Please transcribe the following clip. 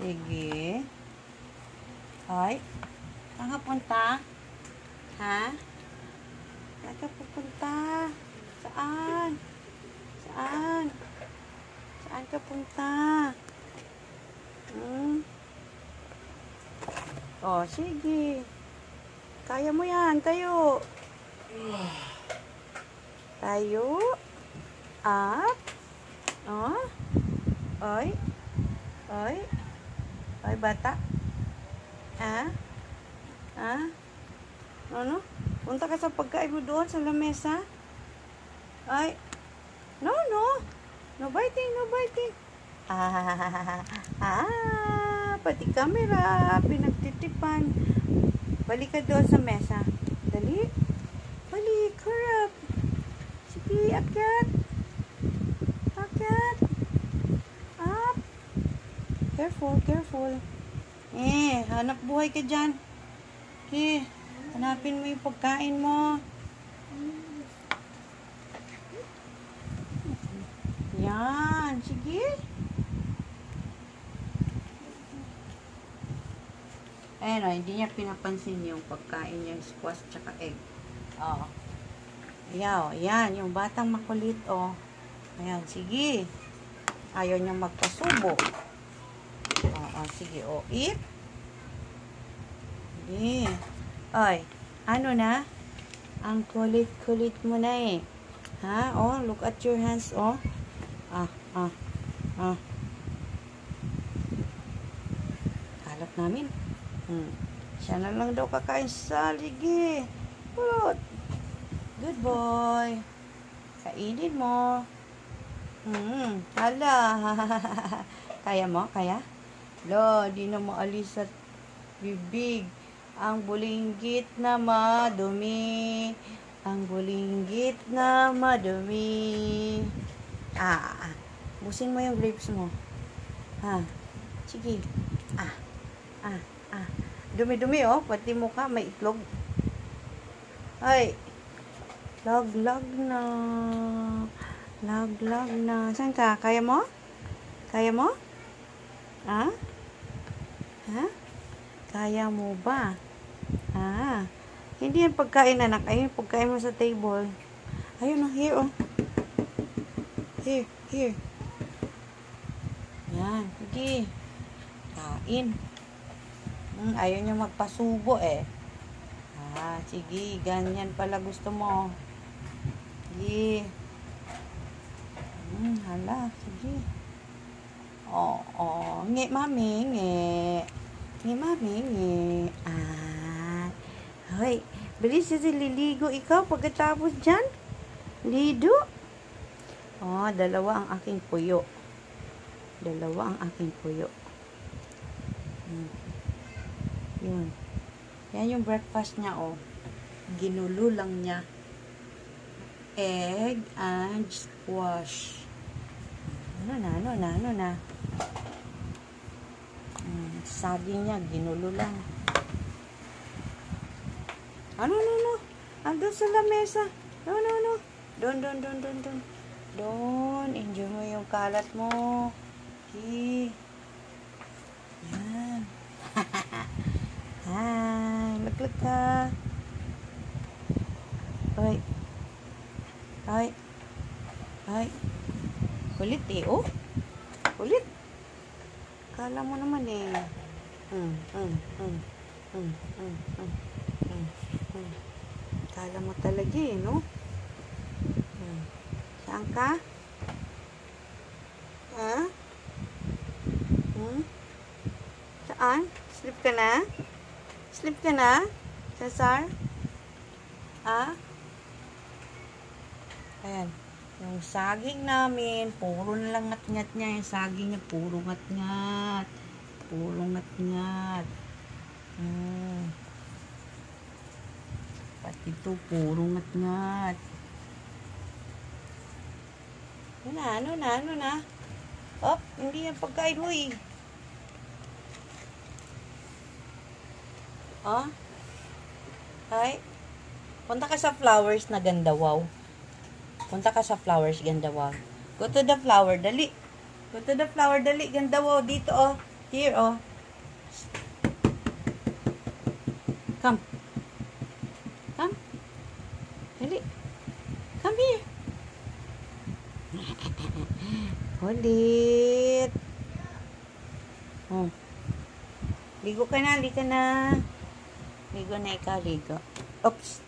Sige. Ay. Saan ka punta? Ha? Saan ka pupunta? Saan? Saan? Saan ka punta? Oh, sige. Kaya mo yan. Tayo. Tayo. Up. Oh. Oy. Oy. Oy, bata. Ha? Ha? Ano? Punta ka sa pagkain mo doon sa lamesa. Ay. No, no. No biting, no biting. Pati camera. Pinagtitipan. Balik ka doon sa mesa. Dali. Balik. Harap. Sige, akyat. Akyat. Up. Careful, careful. Hanap buhay ka dyan. Hanapin mo yung pagkain mo. Yan. Sige. Ayan o, hindi niya pinapansin yung pagkain niya, squash tsaka egg. O. Ayan, yung batang makulit o. Ayan, sige. Ayaw niya magpasubo. Sige, eat. Sige. Oy, ano na? Ang kulit-kulit mo na eh. Ha? Look at your hands, Kalap namin. Siya na lang daw kakain sa sige. Good. Good boy. Kainin mo. Hala. Kaya mo? Kaya? Lo, di na maalis at bibig. Ang bulinggit na madumi. Ang bulinggit na madumi. Busin mo yung grapes mo. Sige. Dumi-dumi pati mukha may itlog. Ay. Lag-lag na. Lag-lag na. Saan ka? Kaya mo? Kaya mo? Ha? Kaya mo ba? Hindi yan pagkain, anak. Ayun, pagkain mo sa table. Ayun, here, Here. Yan, sige. Kain. Ayaw niya magpasubo eh. Sige, ganyan pala gusto mo. Sige. Hala, sige. Nge, mami, nge. Nge, mami, nge. Hoy, bilis na liligo ikaw pagkatapos dyan. Lido. Dalawa ang aking puyo. Yun. Yan yung breakfast niya, Ginulo lang niya. Egg and squash. Ano na. Saging niya, ginulo lang. No. Andun sa lamesa. No. Doon. Enjoy mo yung kalat mo. Okay. Yan. Laglag ka. Ay. Kulit Kulit. Kala mo naman eh. Kala mo talaga eh, no? Saan ka? Saan? Sleep ka na? Sleep ka na? Cesar? Ayan. Yung saging namin, puro na lang ngat-ngat niya. Yung saging niya, puro ngat-ngat. Puro ngat-ngat. Pati ito, puro ngat-ngat. Ano na? Hindi yan pagkain mo eh. Ay. Punta ka sa flowers na ganda, wow. Punta ka sa flowers, ganda, wow. Go to the flower, dali. Go to the flower, dali, ganda, wow. Dito, Here, oh. Come. Come. Dali. Come here. Kulit. Oh. Ligo ka na, ligo na. Ligo na ikaw, ligo. Oops.